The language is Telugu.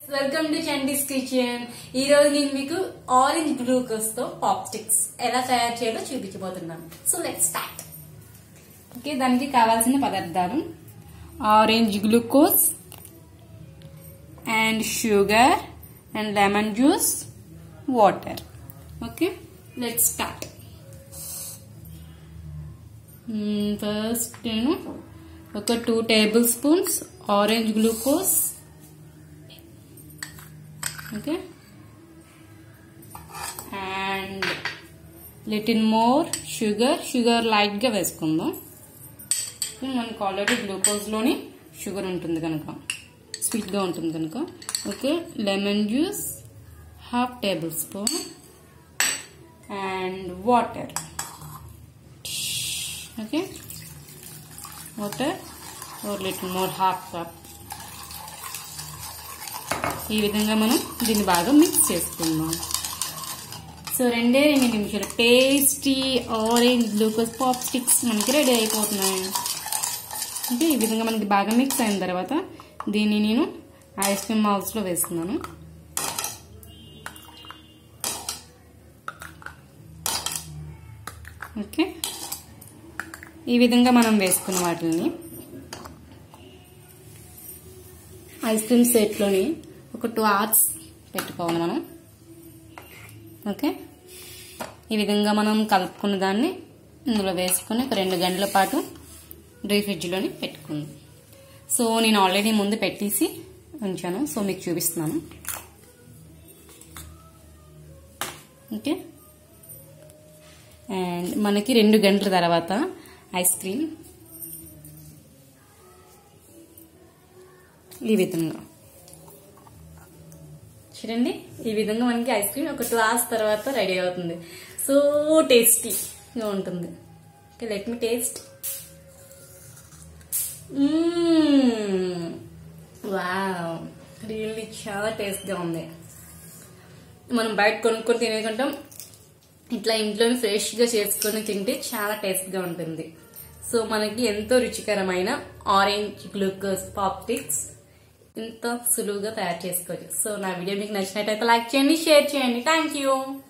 Welcome to చండీస్ kitchen. ఈ రోజు నేను మీకు ఆరెంజ్ గ్లూకోజ్ తో పాప్ స్టిక్స్ ఎలా తయారు చేయాలో చూపించబోతున్నాను. So let's start. ఓకే, దానికి కావాల్సిన పదార్థాలు orange glucose and sugar and lemon juice, water. Okay, let's start. First నేను ఒక 2 tablespoons orange glucose, okay, and little more sugar light గా వేసుకుందాం. మనకు ఆల్రెడీ గ్లూకోజ్ లోని షుగర్ ఉంటుంది కనుక, స్వీట్ గా ఉంటుంది కనుక. Okay, lemon juice 1/2 tablespoon and water. Okay, water or little more 1/2 cup. ఈ విధంగా మనం దీన్ని బాగా మిక్స్ చేసుకుందాం. సో 2 నిమిషాలు tasty orange glucose pop sticks మనకి రెడీ అయిపోతున్నాయి. అంటే ఈ విధంగా మనకి బాగా మిక్స్ అయిన తర్వాత దీన్ని నేను ఐస్ క్రీమ్ మౌల్స్ లో వేస్తున్నాను. ఓకే, ఈ విధంగా మనం వేసుకున్న వాటిని ఐస్ క్రీమ్ సెట్లోని ఒక 2 hours పెట్టుకోవాలి మనం. ఓకే, ఈ విధంగా మనం కలుపుకున్న దాన్ని ఇందులో వేసుకొని ఒక 2 గంటల పాటు డ్రీ ఫ్రిడ్జ్లోని పెట్టుకుందాం. సో నేను ఆల్రెడీ ముందు పెట్టేసి ఉంచాను, సో మీకు చూపిస్తున్నాను. ఓకే, అండ్ మనకి 2 గంటల తర్వాత ఐస్ క్రీమ్ ఈ విధంగా చూడండి. ఈ విధంగా మనకి ఐస్ క్రీమ్ ఒక 2 hours తర్వాత రెడీ అవుతుంది. సో టేస్టీగా ఉంటుంది. Okay, let me taste. Wow, really చాలా టేస్ట్గా ఉంది. మనం బయట కొనుక్కొని తినేకంటే ఇట్లా ఇంట్లోనే ఫ్రెష్గా చేసుకొని తింటే చాలా టేస్ట్గా ఉంటుంది. సో మనకి ఎంతో రుచికరమైన ఆరెంజ్ గ్లూకోజ్ పాప్ స్టిక్స్ ఇంత సులువుగా తయారు చేసుకోవచ్చు. సో నా వీడియో మీకు నచ్చినట్టయితే లైక్ చేయండి, షేర్ చేయండి. Thank you.